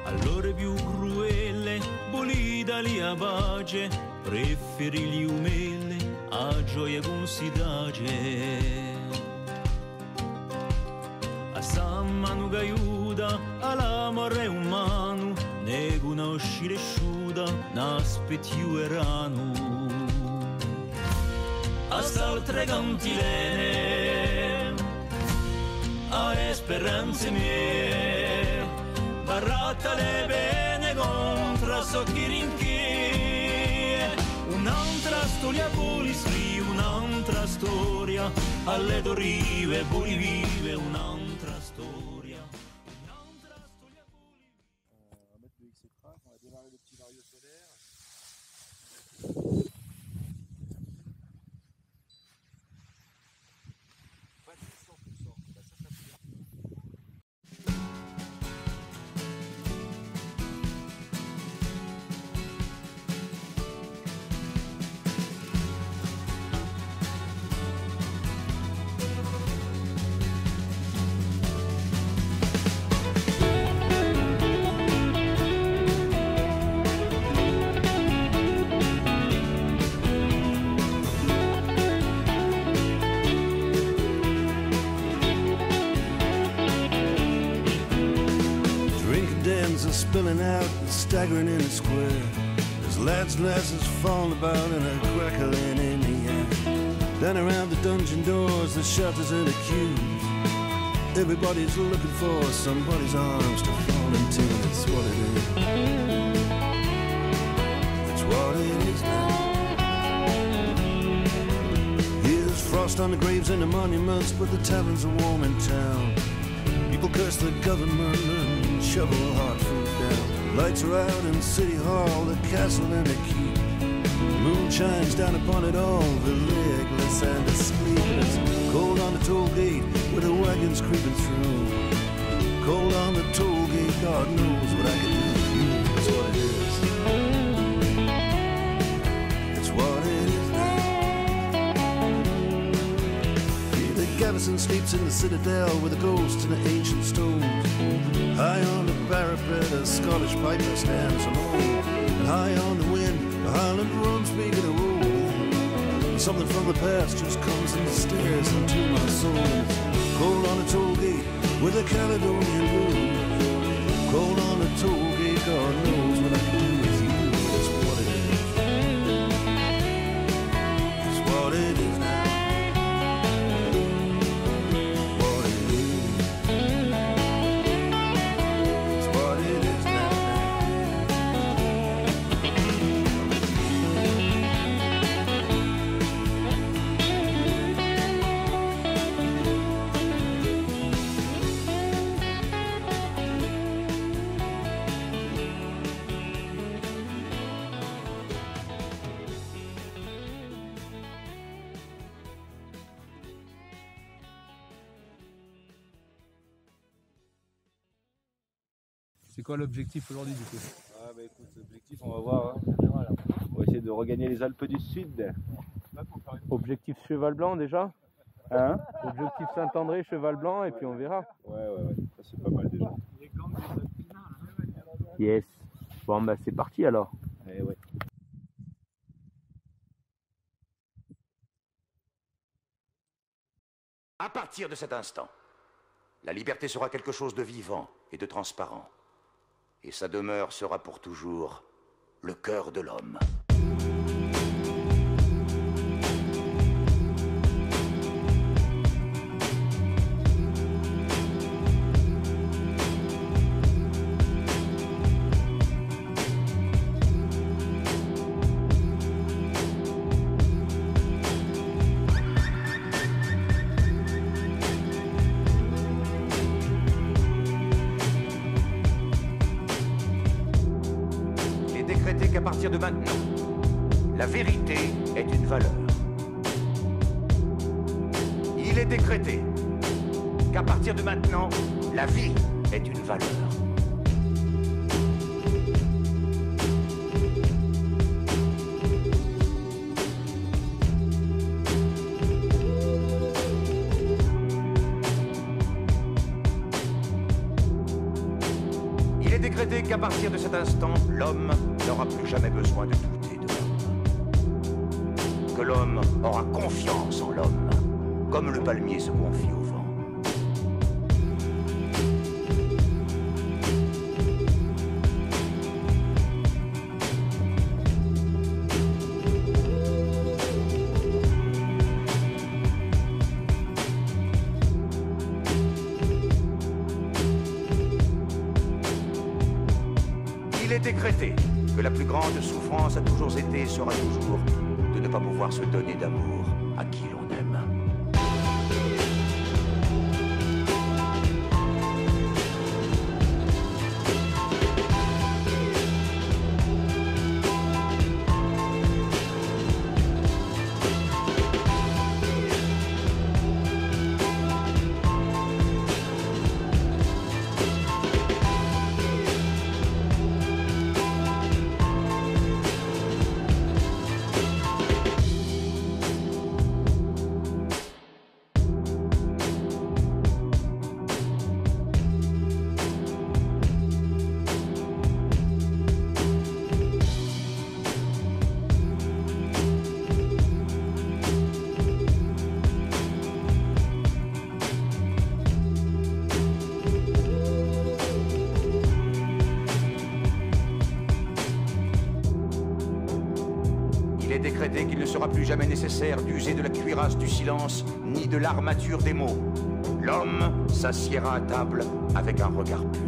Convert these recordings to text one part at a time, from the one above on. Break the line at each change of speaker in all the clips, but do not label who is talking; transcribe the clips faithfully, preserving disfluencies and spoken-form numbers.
all'ore più cruelle, volita lì a pace, preferi gli umelle a gioia considage. A San Manu che aiuta, all'amore umano, ne conosci l'esciuta, n'aspetti erano. A st'altre cantilene, a le speranze mie, barratta le pene contro socchi rinchie. Un'altra storia poi scrive, un'altra storia, alle tue rive poi vive un'altra storia. Un'altra storia poi...
On va mettre le X track, on va démarrer le petit vario solaire. Pas de cent pour cent, bah ça, ça peut bien.
Are spilling out and staggering in the square. There's lads and lasses falling about and a crackling in the air. Down around the dungeon doors, the shutters and the queues. Everybody's looking for somebody's arms to fall into. That's what it is. That's what it is now. Here's frost on the graves and the monuments, but the taverns are warm in town. People curse the government and shovel hard food down. Lights are out in City Hall, the castle and the keep. The moon shines down upon it all, the legless and the sleepless. Cold on the toll gate with the wagons creeping through. Cold on the toll gate, God knows what I can do with you. That's what it is. It's what it is now. Gavison sleeps in the citadel with the ghosts and the ancient stones. High on the parapet, a Scottish piper stands alone. And high on the wind, the Highland drums begin to roll. And something from the past just comes and stares into my soul. Cold on the toll gate with a Caledonian moon. Cold on the toll gate, God knows what I can do with you. That's what it is. That's what it is now.
C'est quoi l'objectif aujourd'hui du coup?
Ah bah écoute, l'objectif on va voir, hein. On va essayer de regagner les Alpes du Sud.
Objectif cheval blanc déjà,
Hein?
objectif Saint-André, cheval blanc et puis on verra.
Ouais ouais ouais, ça c'est pas mal déjà.
Yes. Bon bah c'est parti alors.
Eh ouais.
À partir de cet instant, la liberté sera quelque chose de vivant et de transparent. Et sa demeure sera pour toujours le cœur de l'homme. Qu'à partir de maintenant, la vérité est une valeur. Il est décrété qu'à partir de maintenant, la vie est une valeur. Il est décrété qu'à partir de cet instant, l'homme n'aura plus jamais besoin de douter de l'homme. Que l'homme aura confiance en l'homme, comme le palmier se confie au vent. Il est décrété que la plus grande souffrance a toujours été et sera toujours de ne pas pouvoir se donner d'amour à qui l'on aime. Il est décrété qu'il ne sera plus jamais nécessaire d'user de la cuirasse du silence, ni de l'armature des mots. L'homme s'assiera à table avec un regard pur.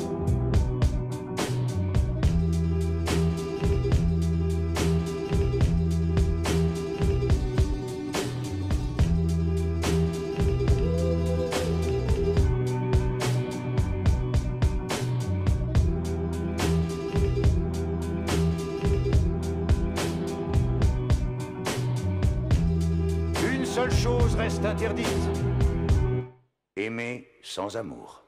Une seule chose reste interdite. Aimer sans amour.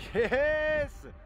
Yes!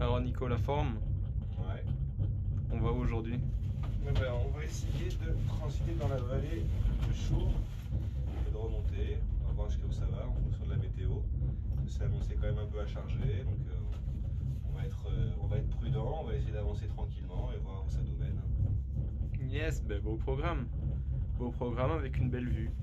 Alors Nico, la forme,
Ouais.
on va où aujourd'hui?
Eh ben, on va essayer de transiter dans la vallée de Chour et de remonter. On va voir jusqu'où ça va en fonction de la météo. C'est annoncé quand même un peu à charger, donc euh, on, va être, euh, on va être prudent, on va essayer d'avancer tranquillement et voir où ça nous mène.
Yes, ben beau programme. Beau programme avec une belle vue.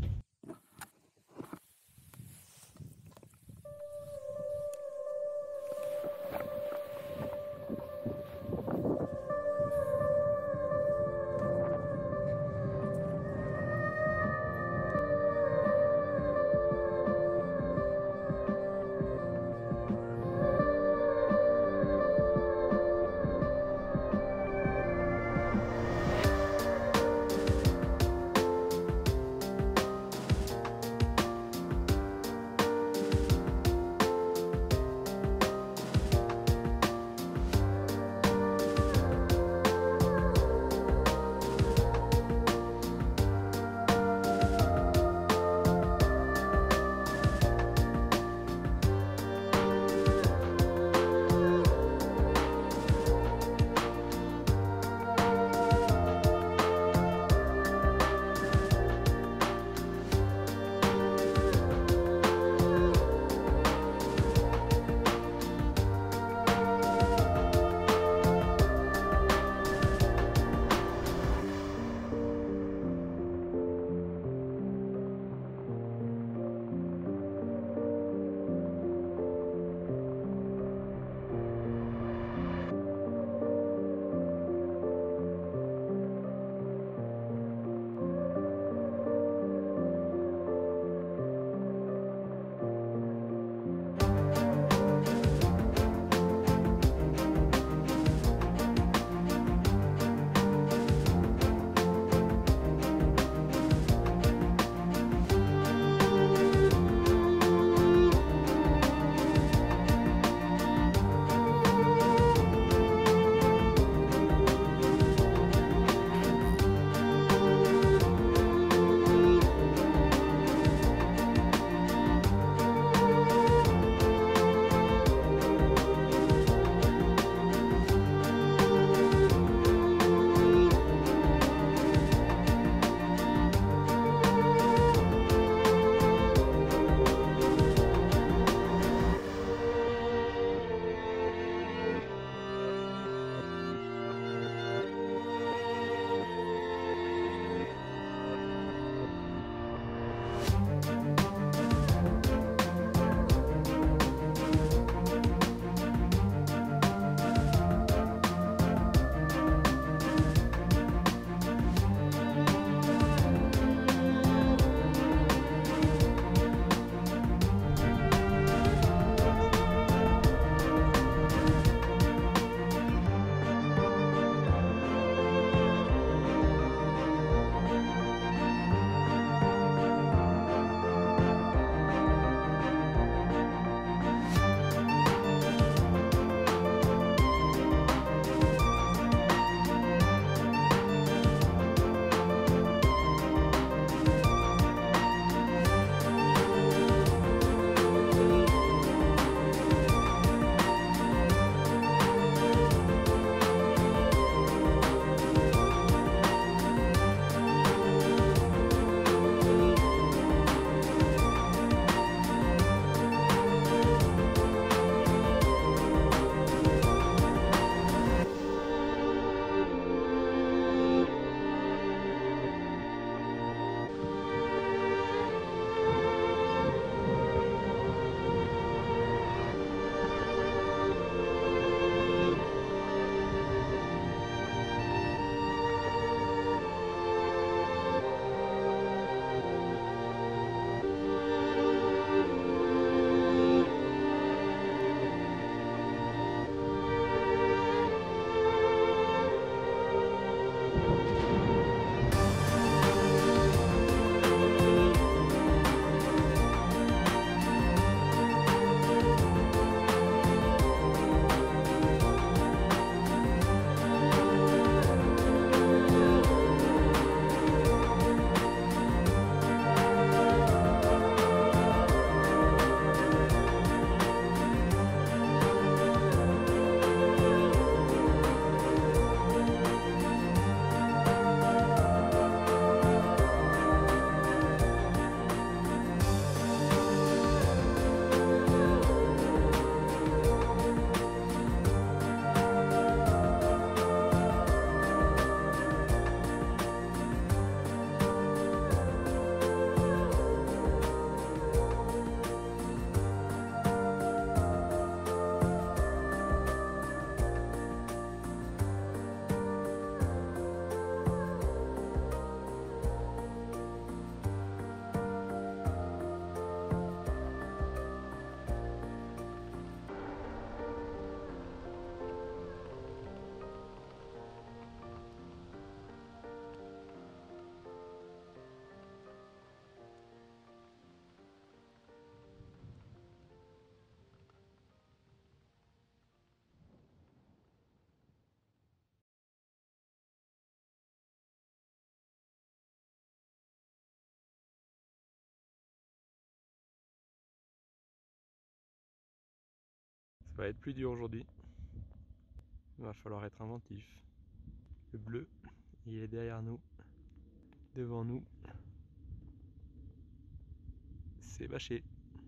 va être plus dur aujourd'hui. Il va falloir être inventif. Le bleu, il est derrière nous, devant nous. C'est bâché.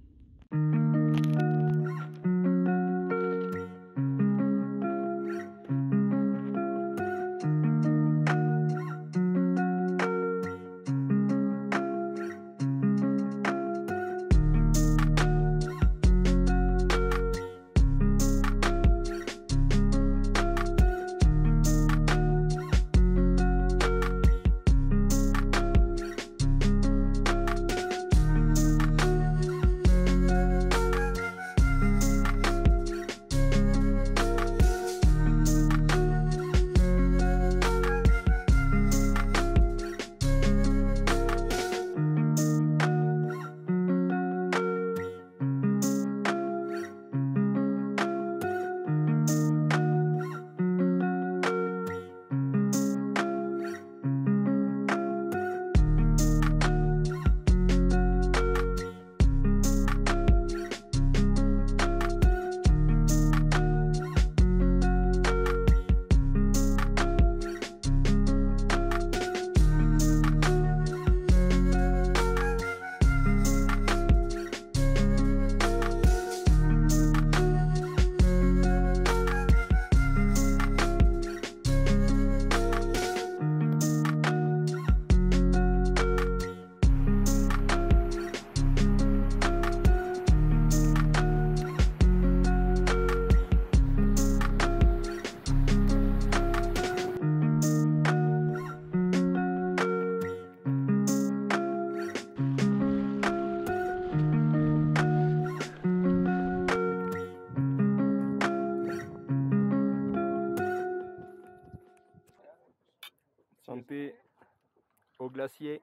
Santé au glacier.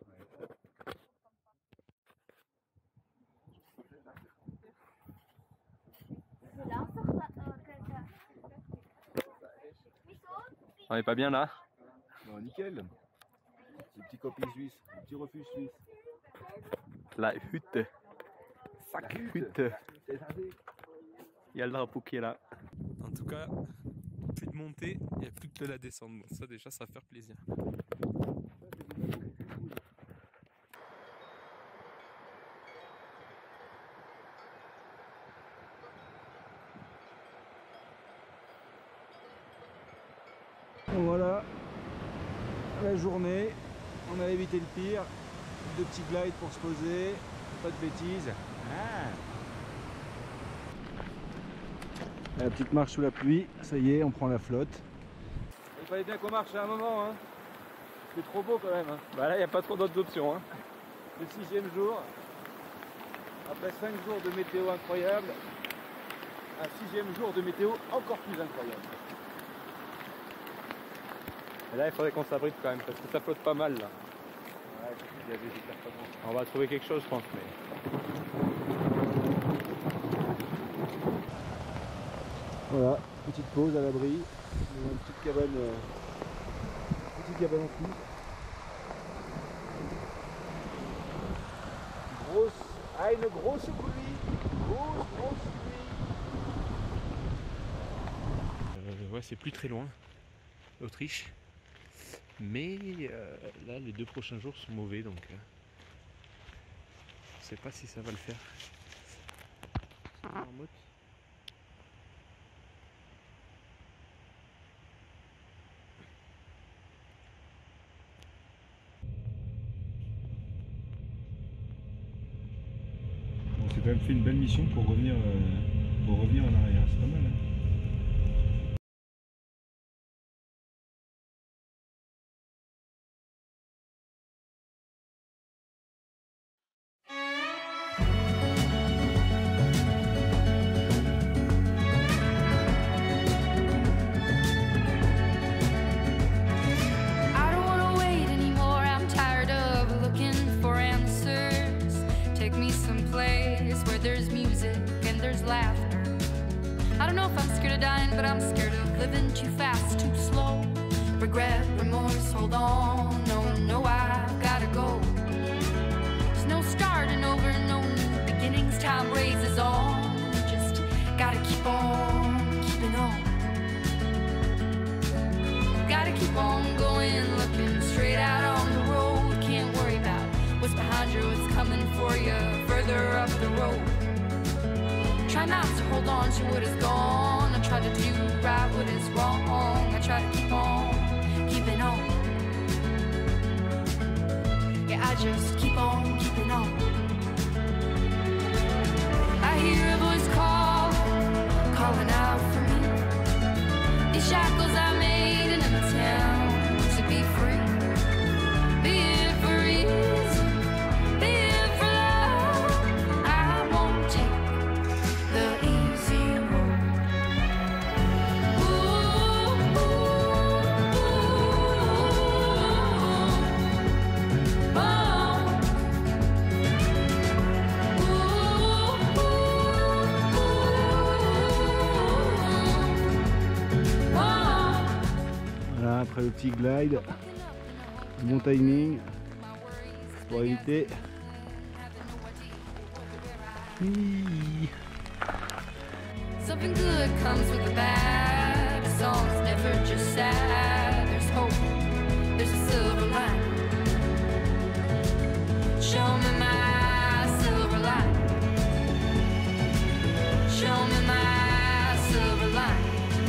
On est pas bien là?
Non, nickel. C'est le petit camping suisse, le petit refuge suisse.
La hutte. Sac hutte. Il y a le drapeau qui est là. En tout cas, plus de montée, il n'y a plus que de la descente. Donc ça déjà, ça va faire plaisir.
Voilà la journée, on a évité le pire, deux petits glides pour se poser, pas de bêtises. Ah. La petite marche sous la pluie, ça y est, on prend la flotte. Il fallait bien qu'on marche à un moment, hein. C'est trop beau quand même. Hein.
Bah là, il n'y a pas trop d'autres options. Hein.
Le sixième jour, après cinq jours de météo incroyable, un sixième jour de météo encore plus incroyable.
Et là, il faudrait qu'on s'abrite quand même, parce que ça flotte pas mal là.
Ouais, il y avait des performances.
On va trouver quelque chose, je pense. Mais...
Voilà, petite pause à l'abri, une petite cabane, euh, petite cabane en pluie. Grosse, ah une grosse pluie, grosse, grosse pluie.
Euh, ouais, c'est plus très loin, l'Autriche. Mais euh, là, les deux prochains jours sont mauvais, donc euh, je sais pas si ça va le faire. En mode.
On s'est quand même fait une belle mission pour revenir, euh, pour revenir en arrière, c'est pas mal. Hein.
There's music and there's laughter. I don't know if I'm scared of dying, but I'm scared of living too fast, too slow. Regret, remorse, hold on. No, no, I've gotta go. There's no starting over, no new beginnings. Time raises on. Just gotta keep on keep on going, looking straight out on the road. Can't worry about what's behind you, what's coming for you further up the road. Try not to hold on to what is gone. I try to do right what is wrong. I try to keep on keeping on. Yeah, I just keep on keeping on. I hear a voice call, calling out for me. These shackles I made in a town to be free. Be it for ease, be it for love. I won't take the easy road. Ooh, ooh, ooh, oh.
Voilà, après le petit glide, bon timing pour éviter. Oui.
Something good comes with the bad. A song's never just sad. There's hope, there's a silver line. Show me my silver line. Show me my silver line.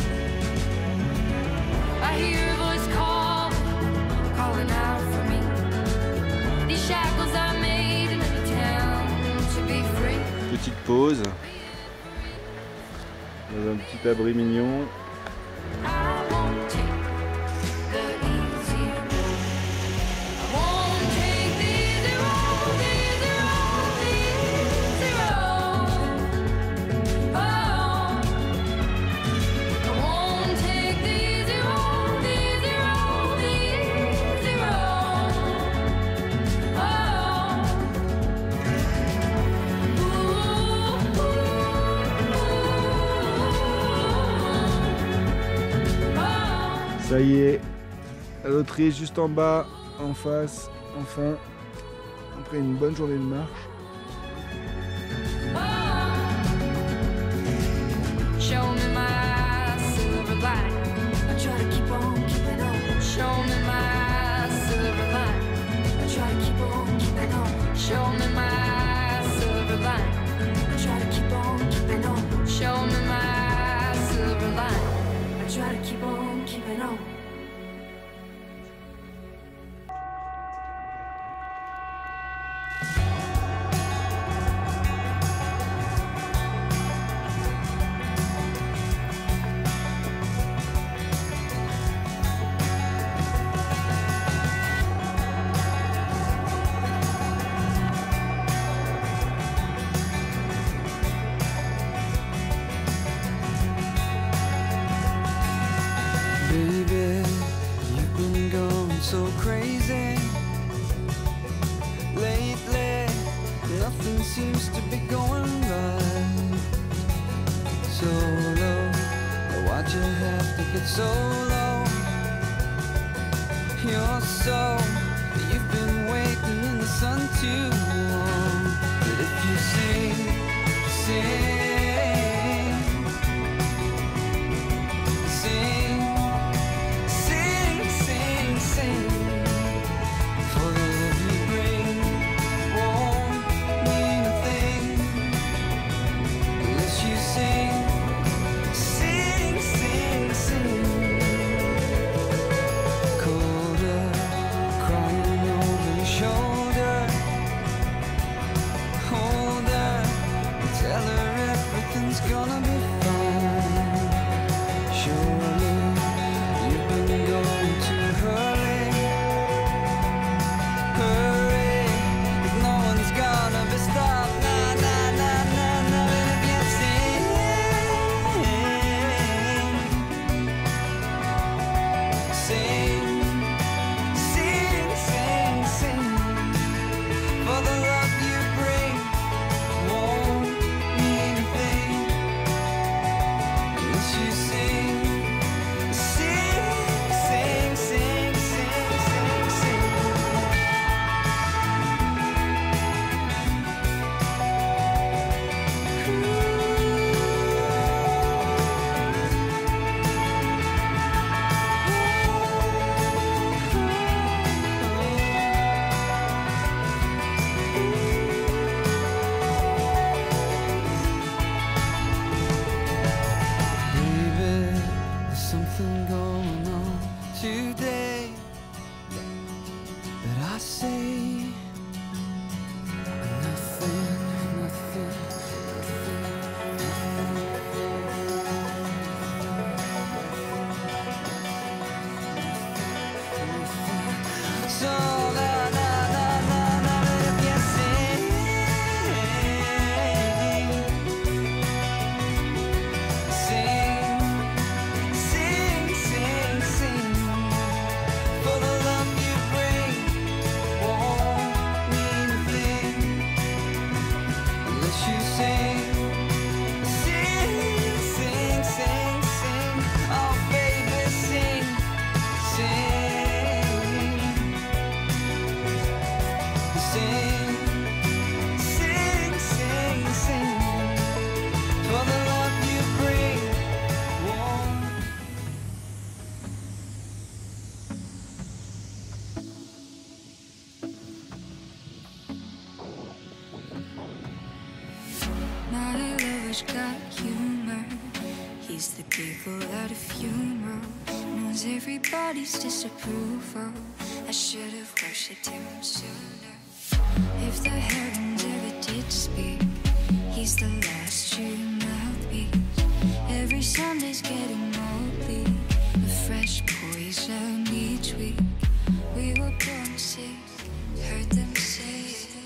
I hear a voice call, calling out for me. These shackles I made in a town to be free.
Petite pause dans un petit abri mignon.
I won't take the easy road. I won't take the easy road, the easy road, the easy road. Oh, I won't take the easy road, the easy road, the easy road. Oh, ooh, ooh, ooh.
Ça y est, la loterie est juste en bas, en face, enfin, après une bonne journée de marche.
Show me my silver line. I try to keep on keeping on. Show me my silver line. I try to keep on keeping on. Show me my silver line. I try to keep on keeping on. Show me my silver line. I try to keep on keeping on.
Baby, you've been going so crazy lately. Nothing seems to be going right. So low, why'd you have to get so low? You're so, you've been waiting in the sun too long. But if you sing, sing. Sing, sing, sing, sing. For the love you bring won't mean a thing unless you sing, sing, sing, sing. Colder, crying over your shoulder. Hold her, tell her everything. say that I say nothing, nothing, nothing. So la la la la la, if you sing, sing, sing, sing, sing, for the love you bring won't mean a thing unless you sing, sing, sing, sing, sing, oh baby, sing, sing, sing, sing, sing, sing, for the love you bring won't.
My lover's got humor. He's the giggle at a funeral. Knows everybody's disapproval. I should have worshipped him sooner. If the heavens ever did speak, he's the last true mouthpiece. Every Sunday's getting more bleak. A fresh poison each week. We were born sick, heard them say.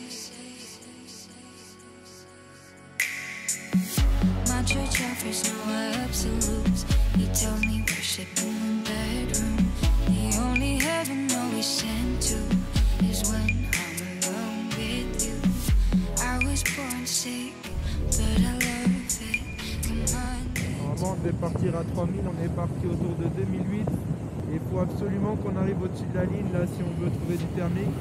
My church offers no absolutes. He told me worship in the bedroom. The only heaven always sent to is when I'm alone with you. I was born sick, but I love it. Come on.
Avant de partir à trois mille, on est parti autour de deux mille huit. Et il faut absolument qu'on arrive au-dessus de la ligne là si on veut trouver du thermique.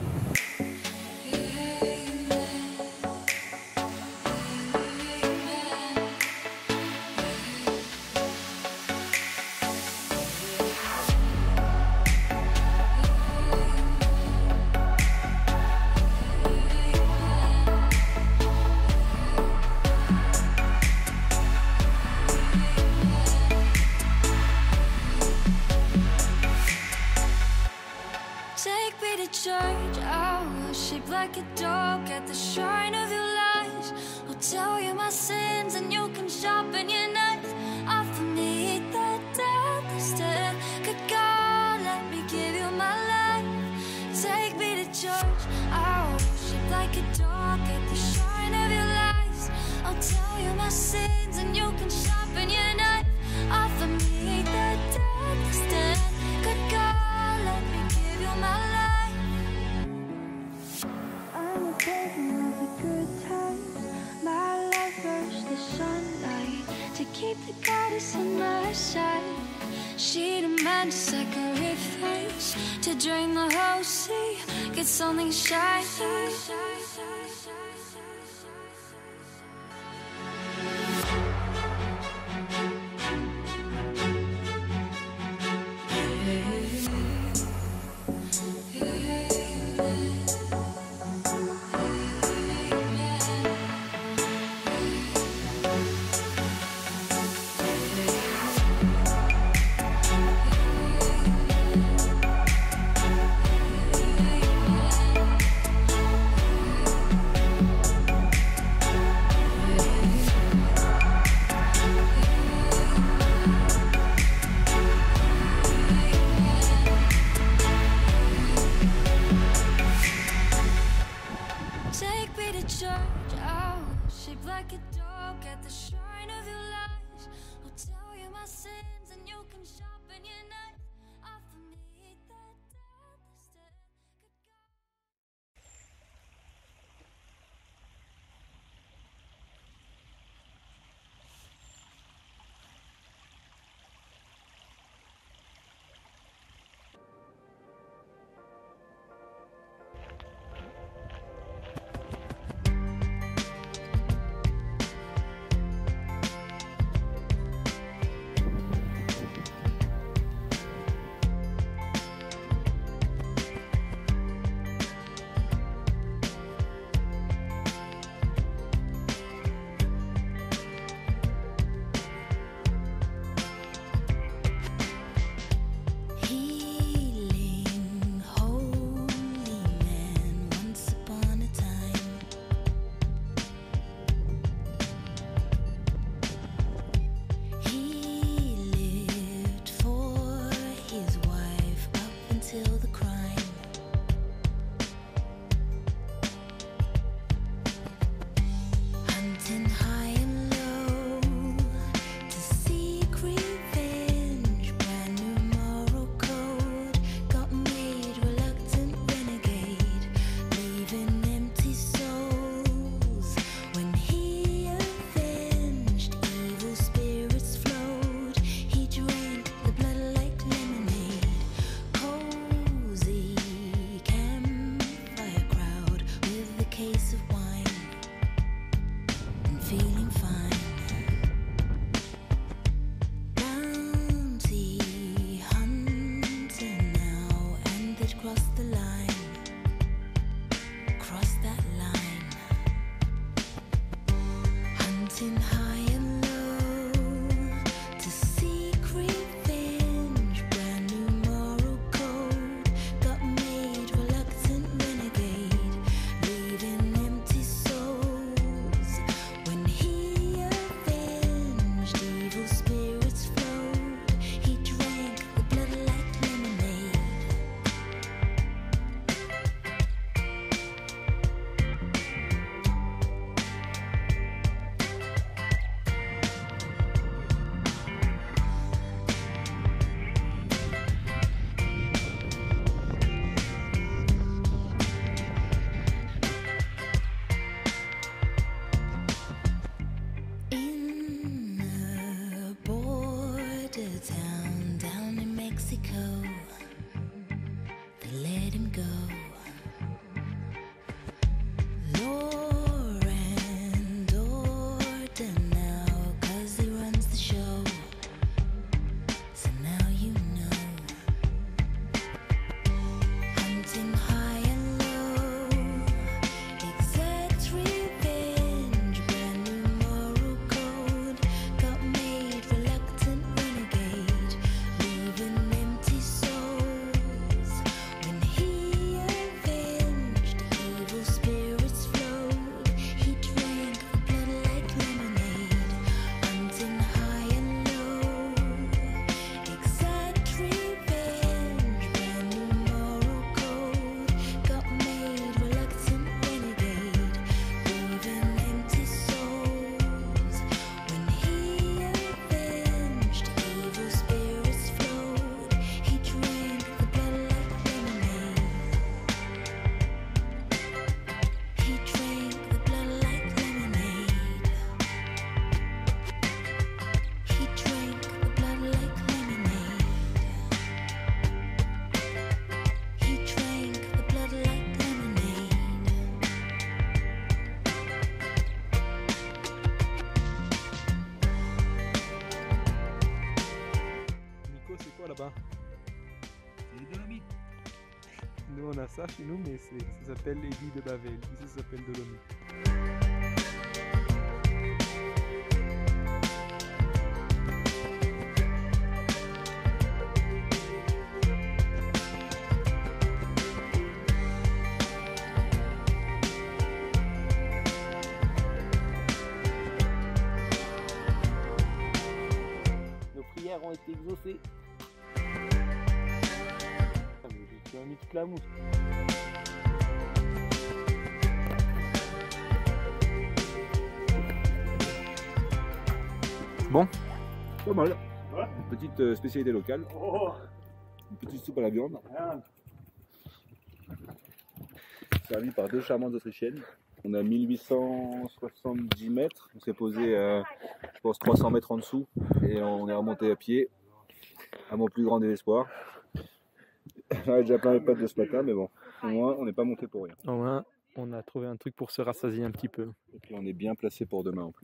Take me to church, I'll worship like a dog at the shrine of your lies. I'll tell you my sins and you can sharpen your knife. Offer me the death instead. Good God, let me give you my life. Take me to church, I'll worship like a dog at the shrine of your lies. I'll tell you my sins and you can sharpen your knife. Offer me the death instead. Good God, let me give you my life. I'm a person of the good times. My lover's the sunlight to keep the goddess on my side. She demands sacrifice to drain the whole sea. Get something shiny.
Nous on a ça chez nous, mais ça s'appelle aiguille de Bavel. Ici ça s'appelle dolomite.
Nos prières ont été exaucées. Tu as mis toute la mousse.
Bon,
pas mal. Une petite euh, spécialité locale. Une petite soupe à la viande. Servi par deux charmantes autrichiennes. On a mille huit cent soixante-dix mètres. On s'est posé, euh, je pense, trois cents mètres en dessous. Et on est remonté à pied. À mon plus grand désespoir. J'avais déjà plein les pattes de ce matin, mais bon, au moins on n'est pas monté pour rien.
au moins on a trouvé un truc pour se rassasier un petit peu.
Et puis on est bien placé pour demain en plus.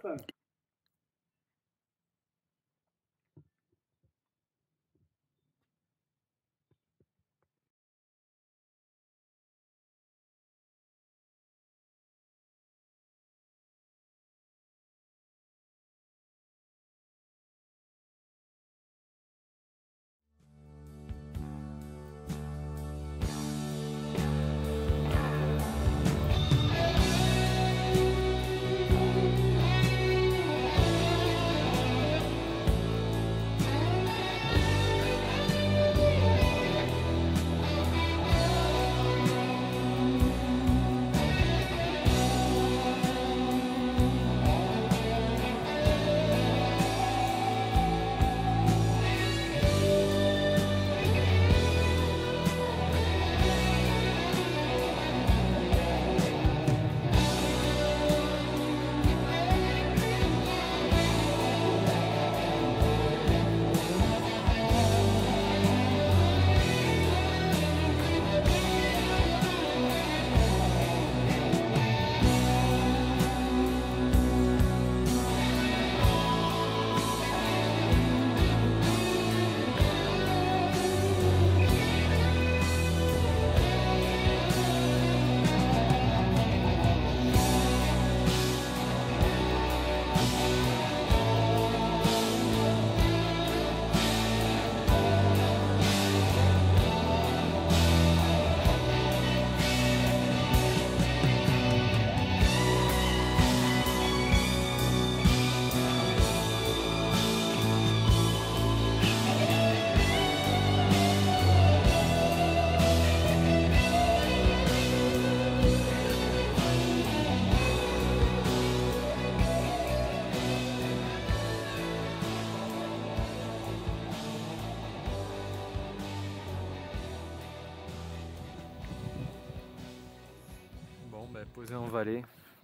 Posé en vallée.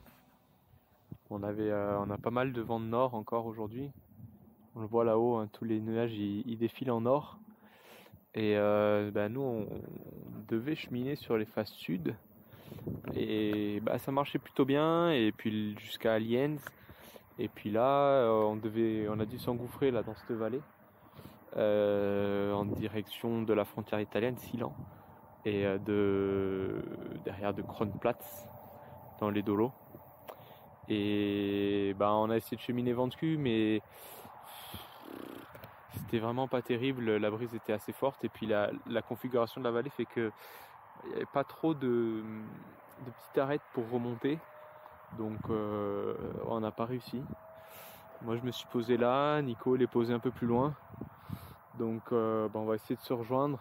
On, avait, euh, on a pas mal de vent de nord encore aujourd'hui. On le voit là-haut, hein, tous les nuages ils, ils défilent en nord. Et euh, bah, nous on, on devait cheminer sur les faces sud. Et bah, ça marchait plutôt bien. Et puis jusqu'à Aliens. Et puis là on, devait, on a dû s'engouffrer là dans cette vallée. Euh, en direction de la frontière italienne, Silan. Et de, derrière de Kronplatz, dans les Dolos. Et bah, on a essayé de cheminer vent de cul, mais c'était vraiment pas terrible. La brise était assez forte, et puis la, la configuration de la vallée fait que il n'y avait pas trop de, de petites arêtes pour remonter, donc euh, on n'a pas réussi. Moi je me suis posé là, Nico l'est posé un peu plus loin, donc euh, bah, on va essayer de se rejoindre.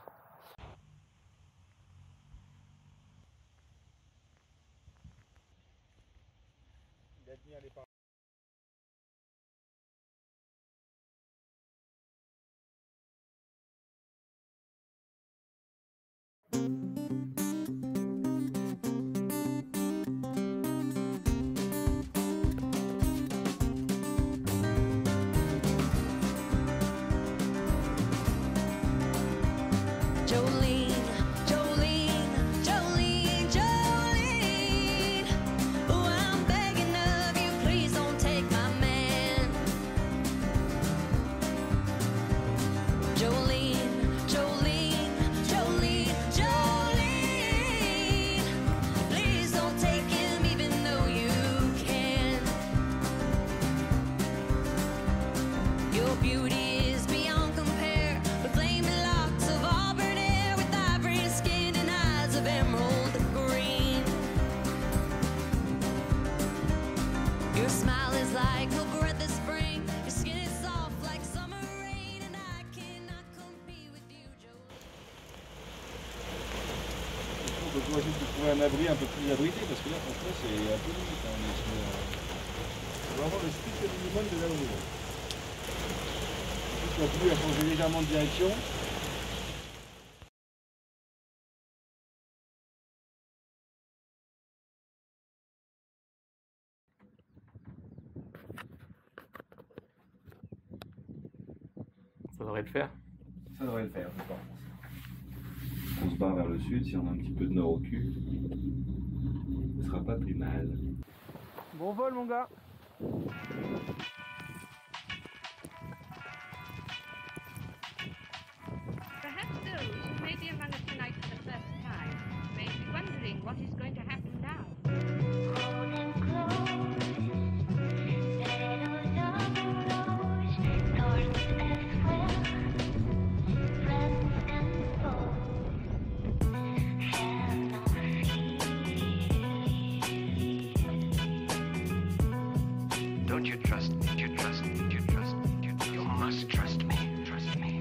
Jolene, Jolene, Jolene, Jolene. Oh, I'm begging of you, please.
faut toujours essayer de trouver un abri un peu plus abrité parce que là franchement c'est un peu limite. Hein, mais c'est euh, vraiment le strict minimum de là où on est. La pluie a changé légèrement de direction.
Ça devrait le faire.
Ça devrait le faire, je pense. On se barre vers le sud, si on a un petit peu de nord au cul, ce sera pas plus mal.
Bon vol mon gars.
Perhaps those who may be among us tonight for the first time may be wondering what is going to happen now.
Don't you trust me? You trust me? You trust me? You, you must trust me. Trust me.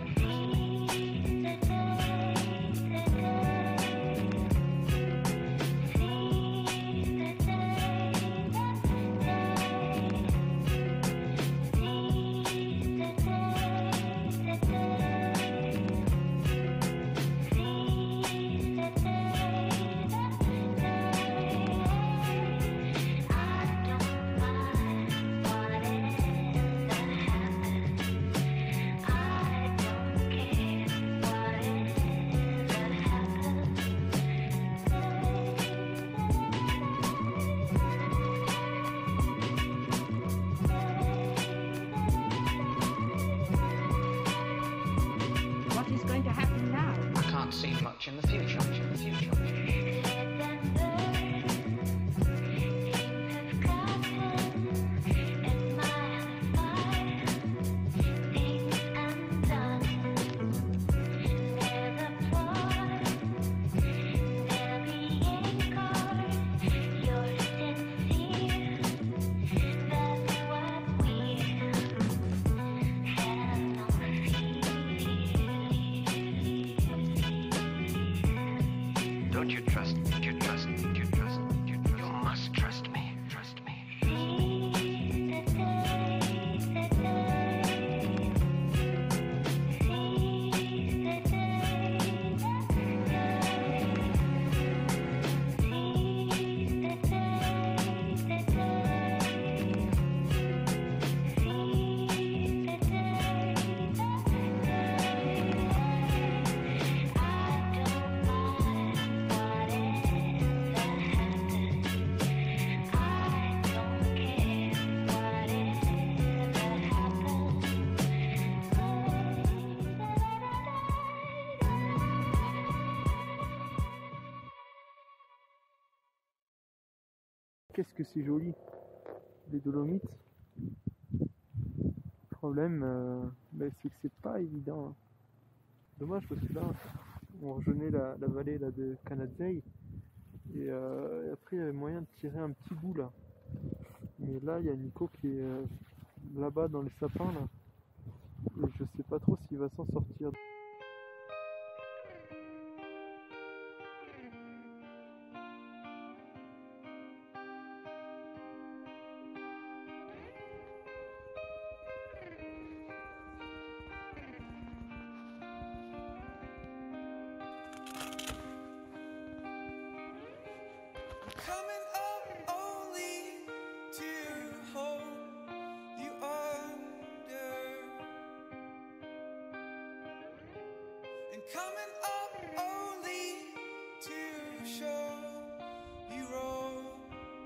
What is going to happen now?
I can't see much in the future. In the future. Don't you trust me? You trust me? You trust me? You, you must trust me. Trust me.
Qu'est-ce que c'est joli, les Dolomites. Le problème, euh, ben, c'est que c'est pas évident. Hein. Dommage parce que là, on rejoignait la, la vallée là, de Canadzei et, euh, et après il y avait moyen de tirer un petit bout là. Mais là, il y a Nico qui est euh, là-bas dans les sapins là. Et je sais pas trop s'il va s'en sortir.
Coming up only to hold you under, and coming up only to show you wrong,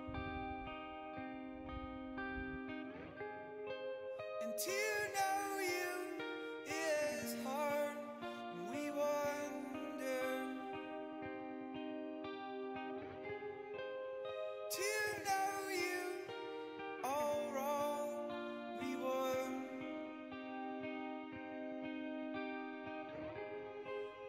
and to know you is hard, and we wonder. To know you all wrong, we won.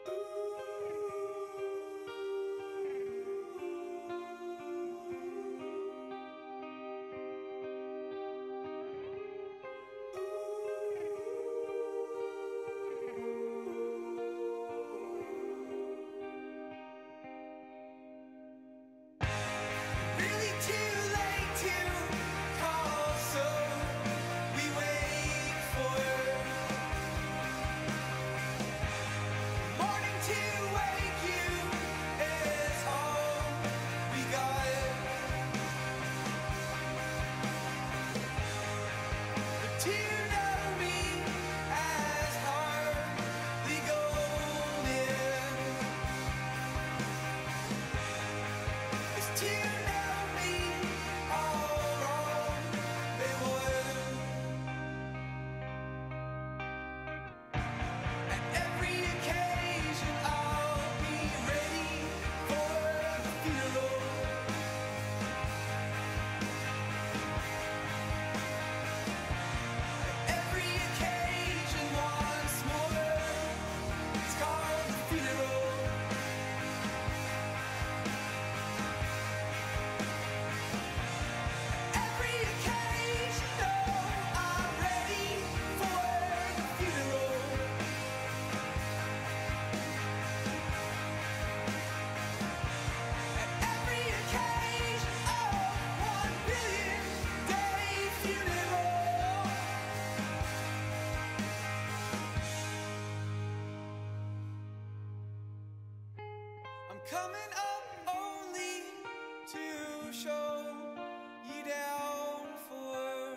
coming up only to show you down for,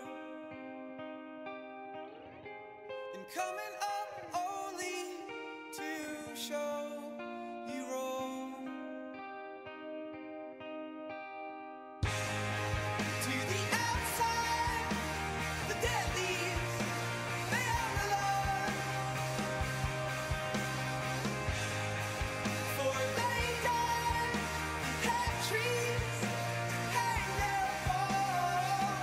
and coming up only to show you wrong. To the outside, the dead leaves, they are alone. For they die, had trees to hang their fall.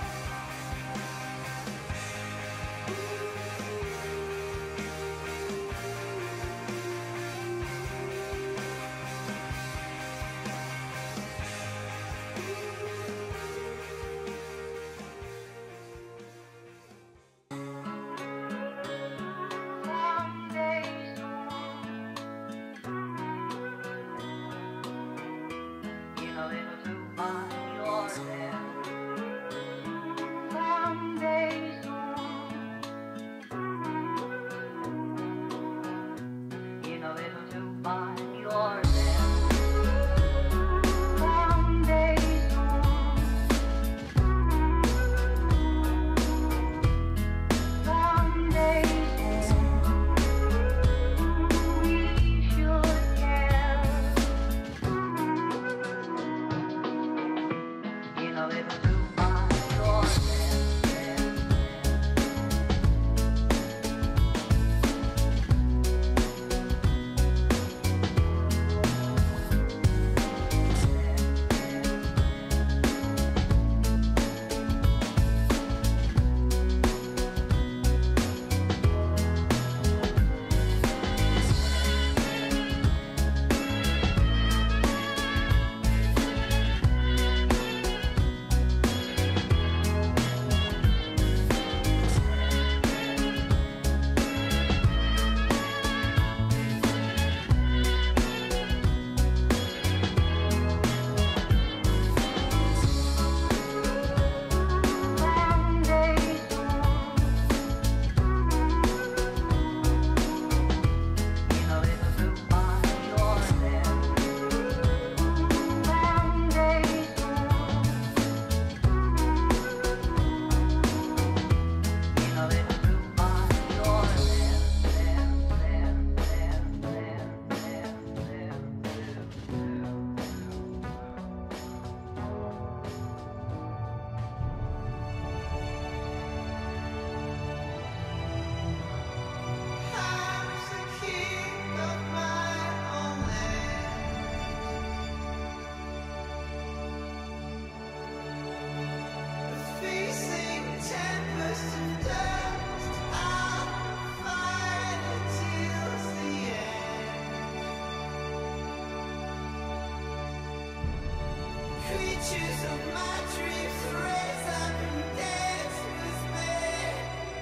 Creatures of my dreams raise up and dance with me.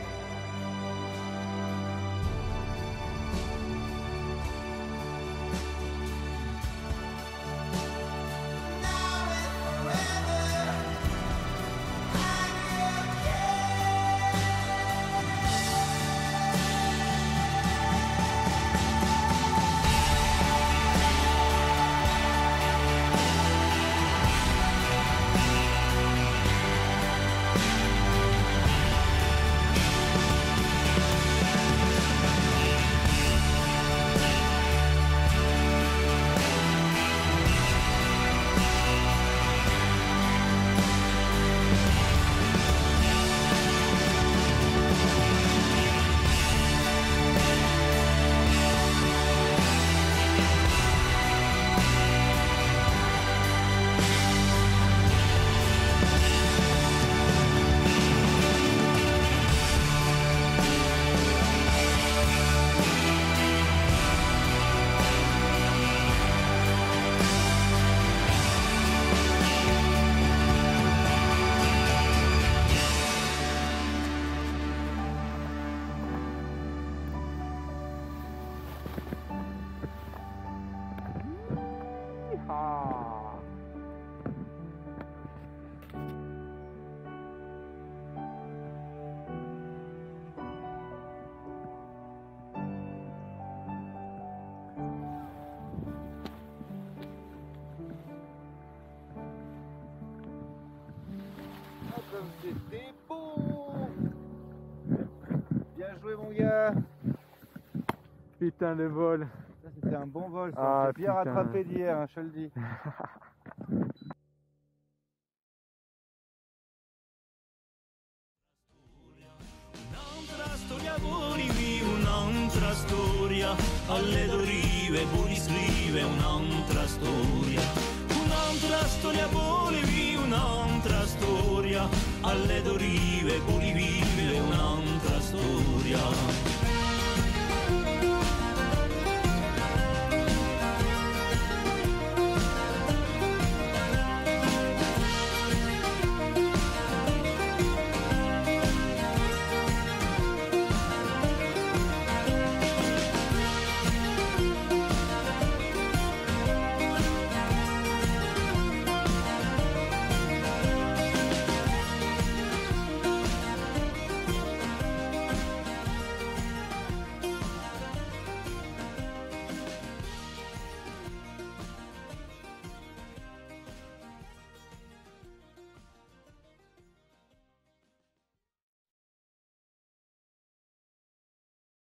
Now and forever, I'm okay.
c'était beau. Bien joué mon gars.
Putain de vol.
Ça c'était un bon vol, ça.
Ah,
C'est bien
putain.
rattrapé d'hier, hein, je te le dis.
Un'altra storia Bolivi, un'altra storia, alle due rive Boli scrive un'altra storia. Un'altra storia Bolivi, un'altra storia, alle due rive Boli vive un'altra storia.